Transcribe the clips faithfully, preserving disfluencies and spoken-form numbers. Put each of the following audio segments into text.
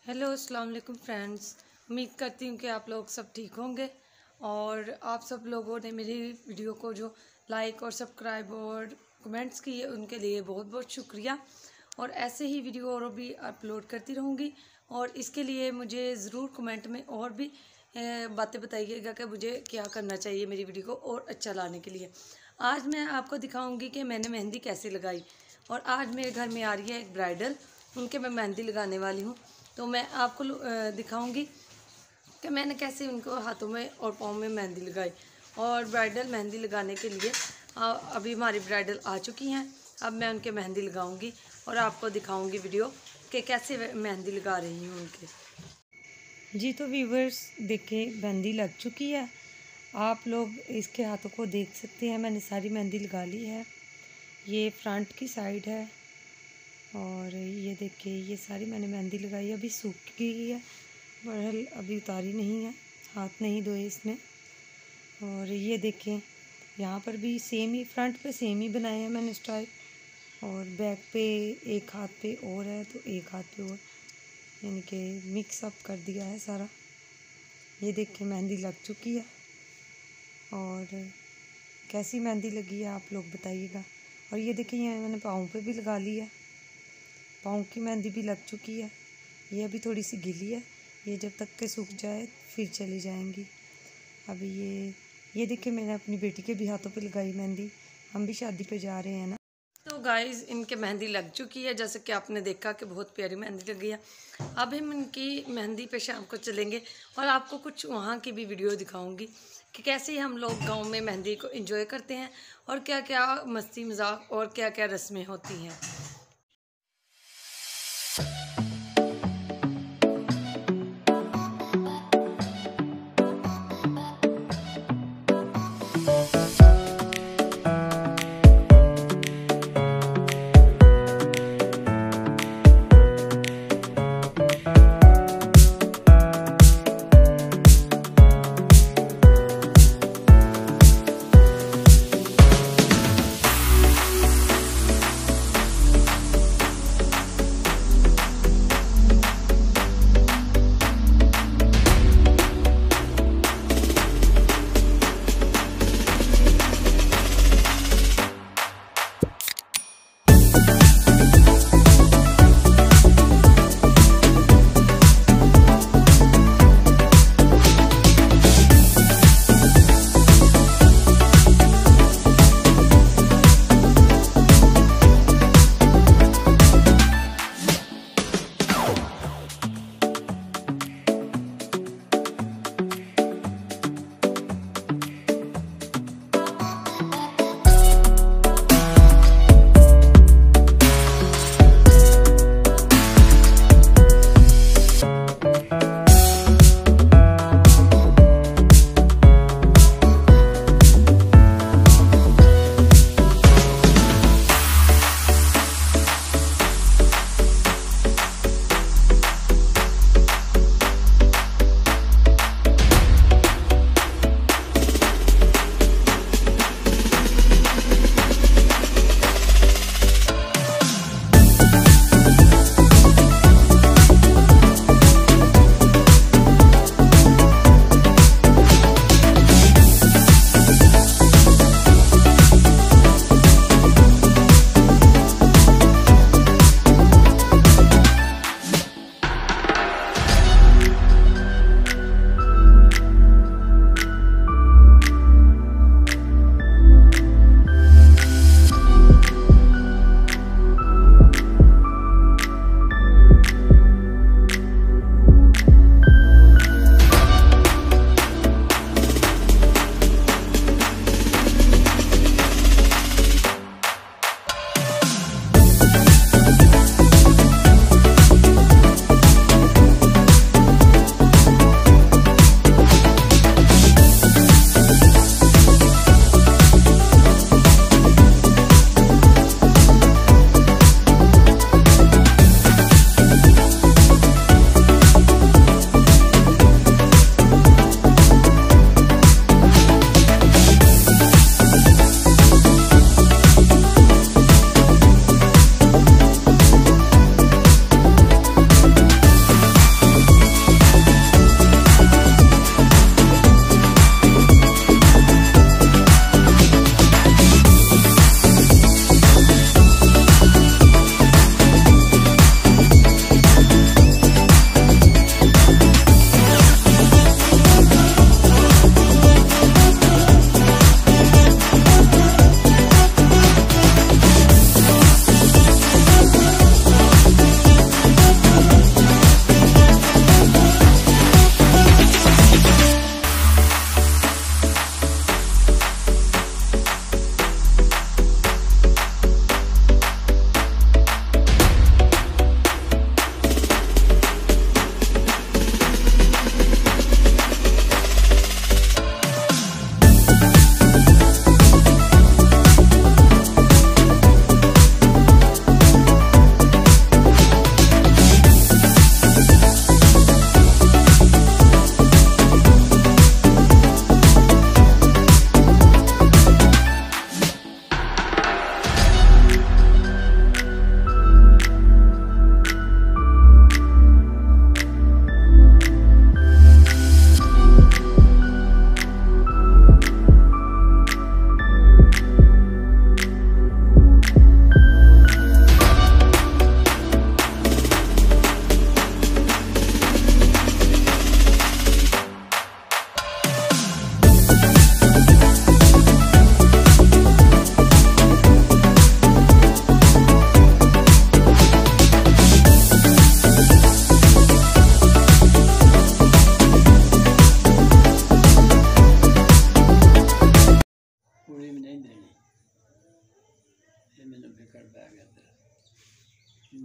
Hello अस्सलाम वालेकुम friends. उम्मीद करती हूँ कि आप लोग सब ठीक होंगे और आप सब लोगों ने मेरी वीडियो को जो लाइक और सब्सक्राइब और कमेंट्स किए उनके लिए बहुत बहुत शुक्रिया। और ऐसे ही वीडियो और भी अपलोड करती रहूँगी और इसके लिए मुझे ज़रूर कमेंट में और भी बातें बताइएगा कि मुझे क्या करना चाहिए मेरी वीडियो को और अच्छा लाने के लिए। आज मैं आपको दिखाऊँगी कि मैंने मेहंदी कैसे लगाई और आज मेरे घर में आ रही है एक ब्राइडल, उनके मैं मेहंदी लगाने वाली हूँ। तो मैं आपको दिखाऊंगी कि मैंने कैसे उनको हाथों में और पाँव में मेहंदी लगाई। और ब्राइडल मेहंदी लगाने के लिए अभी हमारी ब्राइडल आ चुकी हैं। अब मैं उनके मेहंदी लगाऊंगी और आपको दिखाऊंगी वीडियो कि कैसे मेहंदी लगा रही हूँ उनके। जी तो व्यूवर्स देखें, मेहंदी लग चुकी है। आप लोग इसके हाथों को देख सकते हैं। मैंने सारी मेहंदी लगा ली है। ये फ्रंट की साइड है और ये देखिए ये सारी मैंने मेहंदी लगाई है। अभी सूख गई है, बहरहाल अभी उतारी नहीं है, हाथ नहीं धोए इसने। और ये देखें यहाँ पर भी सेम ही, फ्रंट पे सेम ही बनाए हैं मैंने स्टाइल, और बैक पे एक हाथ पे और है तो एक हाथ पे और, यानी कि मिक्स अप कर दिया है सारा। ये देखिए मेहंदी लग चुकी है और कैसी मेहंदी लगी है आप लोग बताइएगा। और ये देखिए यहाँ मैंने पाँव पे भी लगा ली है, पाँव की मेहंदी भी लग चुकी है। ये अभी थोड़ी सी गीली है, ये जब तक के सूख जाए फिर चली जाएंगी। अभी ये ये देखिए मैंने अपनी बेटी के भी हाथों पे लगाई मेहंदी, हम भी शादी पे जा रहे हैं ना। तो गाइस इनके मेहंदी लग चुकी है, जैसे कि आपने देखा कि बहुत प्यारी मेहंदी लगी है। अब हम इनकी मेहंदी पे शाम को चलेंगे और आपको कुछ वहाँ की भी वीडियो दिखाऊंगी कि कैसे हम लोग गाँव में मेहंदी को एंजॉय करते हैं और क्या क्या मस्ती मजाक और क्या क्या रस्में होती हैं।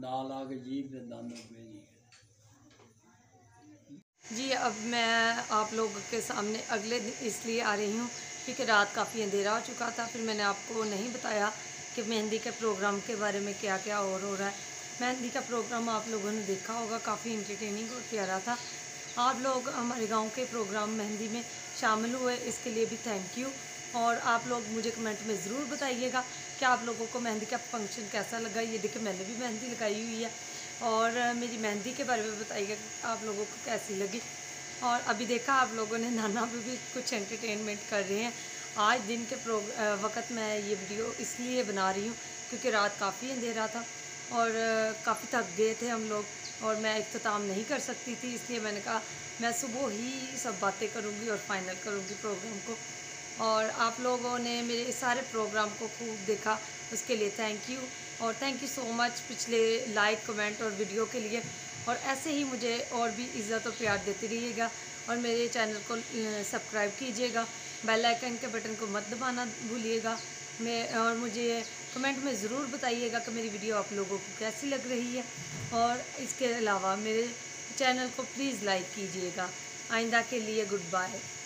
दाल आ के जीभ के दानों पे जी। जी अब मैं आप लोगों के सामने अगले दिन इसलिए आ रही हूँ क्योंकि रात काफ़ी अंधेरा हो चुका था। फिर मैंने आपको नहीं बताया कि मेहंदी के प्रोग्राम के बारे में क्या क्या और हो रहा है। मेहंदी का प्रोग्राम आप लोगों ने देखा होगा, काफ़ी इंटरटेनिंग और प्यारा था। आप लोग हमारे गांव के प्रोग्राम मेहंदी में शामिल हुए, इसके लिए भी थैंक यू। और आप लोग मुझे कमेंट में ज़रूर बताइएगा कि आप लोगों को मेहंदी का फंक्शन कैसा लगा। ये देखिए मैंने भी मेहंदी लगाई हुई है, और मेरी मेहंदी के बारे में बताइएगा आप लोगों को कैसी लगी। और अभी देखा आप लोगों ने नाना पे भी कुछ एंटरटेनमेंट कर रहे हैं। आज दिन के प्रो वक्त मैं ये वीडियो इसलिए बना रही हूँ क्योंकि रात काफ़ी अंधेरा था और काफ़ी थक गए थे हम लोग, और मैं इख्तिताम नहीं कर सकती थी, इसलिए मैंने कहा मैं सुबह ही सब बातें करूँगी और फाइनल करूँगी प्रोग्राम को। और आप लोगों ने मेरे सारे प्रोग्राम को खूब देखा, उसके लिए थैंक यू। और थैंक यू सो मच पिछले लाइक कमेंट और वीडियो के लिए। और ऐसे ही मुझे और भी इज़्ज़त और प्यार देते रहिएगा, और मेरे चैनल को सब्सक्राइब कीजिएगा, बेल आइकन के बटन को मत दबाना भूलिएगा। मैं और मुझे कमेंट में ज़रूर बताइएगा कि मेरी वीडियो आप लोगों को कैसी लग रही है। और इसके अलावा मेरे चैनल को प्लीज़ लाइक कीजिएगा। आइंदा के लिए गुड बाय।